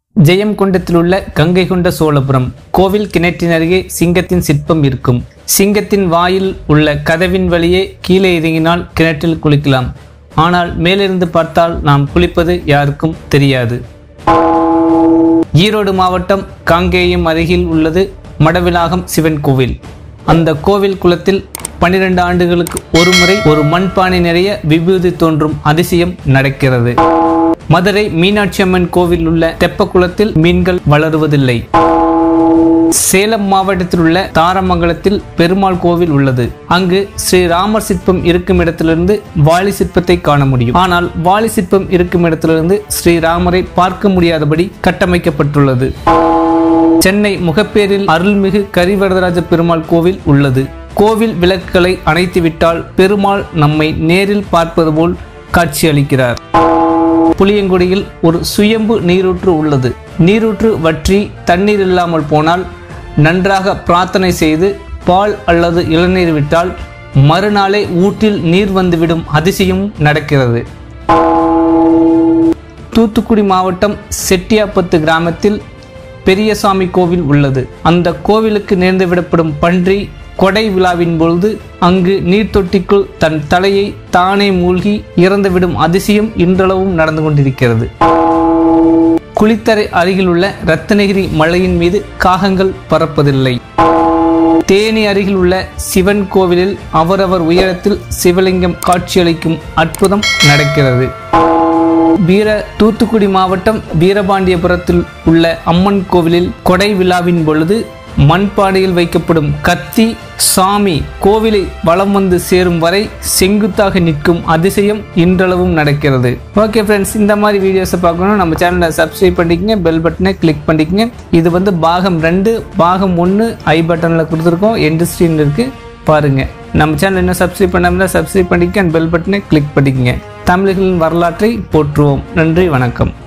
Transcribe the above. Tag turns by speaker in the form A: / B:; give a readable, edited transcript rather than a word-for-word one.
A: ஜெயங்கொண்டத்தில் உள்ள கங்கை கொண்ட சோழபுரம் கோவில் கிணற்றின் அருகே சிங்கத்தின் சிற்பம் இருக்கும். சிங்கத்தின் வாயில் உள்ள கதவின் வழியே கீழே இறங்கினால் கிணற்றில் குளிக்கலாம். ஆனால் மேலிருந்து பார்த்தால் நாம் குளிப்பது யாருக்கும் தெரியாது. ஈரோடு மாவட்டம் காங்கேயம் அருகில் உள்ளது மடவிலாகம் சிவன் கோவில். அந்த கோவில் குளத்தில் 12 ஆண்டுகளுக்கு ஒருமுறை ஒரு மண்பானை நிறைய விபூதி தோன்றும் அதிசயம் நடக்கிறது. மதுரை மீனாட்சி அம்மன் கோவில் உள்ள தெப்பக்குளத்தில் மீன்கள் வளருவதில்லை. சேலம் மாவட்டத்தில் உள்ள தாரமங்கலத்தில் பெருமாள் கோவில் உள்ளது. அங்கு ஸ்ரீராமர் சிற்பம் இருக்கும் இடத்திலிருந்து வாலி சிற்பத்தை காண முடியும். ஆனால் வாலி சிற்பம் இருக்கும் இடத்திலிருந்து ஸ்ரீராமரை பார்க்க முடியாதபடி கட்டமைக்கப்பட்டுள்ளது. சென்னை முகப்பேரில் அருள்மிகு கரிவரதராஜ பெருமாள் கோவில் உள்ளது. கோவில் விளக்குகளை அணைத்துவிட்டால் பெருமாள் நம்மை நேரில் பார்ப்பது போல் காட்சியளிக்கிறார். புளியங்குடியில் ஒரு சுயம்பு நீரூற்று உள்ளது. நீரூற்று வற்றி தண்ணீர் இல்லாமல் போனால் நன்றாக பிரார்த்தனை செய்து பால் அல்லது இளநீர் விட்டால் மறுநாளே ஊற்றில் நீர் வந்துவிடும் அதிசயம் நடக்கிறது. தூத்துக்குடி மாவட்டம் செட்டியாப்பத்து கிராமத்தில் பெரியசாமி கோவில் உள்ளது. அந்த கோவிலுக்கு நேர்ந்து விடப்படும் பன்றி கொடை விழாவின் பொழுது அங்கு நீர்த்தொட்டிக்குள் தன் தலையை தானே மூழ்கி இறந்துவிடும் அதிசயம் இன்றளவும் நடந்து கொண்டிருக்கிறது. குளித்தரை அருகில் உள்ள ரத்னகிரி மலையின் மீது காகங்கள் பறப்பதில்லை. தேனி அருகில் உள்ள சிவன் கோவிலில் அவரவர் உயரத்தில் சிவலிங்கம் காட்சியளிக்கும் அற்புதம் நடக்கிறது. தூத்துக்குடி மாவட்டம் வீரபாண்டியபுரத்தில் உள்ள அம்மன் கோவிலில் கொடை விழாவின் பொழுது மண்பானையில் வைக்கப்படும் கத்தி சாமி கோவிலை வலம் வந்து சேரும் வரை செங்குத்தாக நிற்கும் அதிசயம் இன்றளவும் நடக்கிறது. ஓகே ஃப்ரெண்ட்ஸ், இந்த மாதிரி வீடியோஸை பார்க்கணும் நம்ம சேனலை சப்ஸ்கிரைப் பண்ணிக்கங்க, பெல் பட்டனை கிளிக் பண்ணிக்கங்க. இது பாகம் 2, பாகம் 1 ஐ பட்டனில் கொடுத்துருக்கோம், எண்ட் ஸ்க்ரீன் இருக்கு பாருங்க. நம்ம சேனல் இன்னும் சப்ஸ்கிரைப் பண்ணாமல் சப்ஸ்கிரைப் பண்ணிக்க, பெல் பட்டனை கிளிக் பண்ணிக்கங்க. தமிழர்களின் வரலாற்றை போற்றுவோம். நன்றி, வணக்கம்.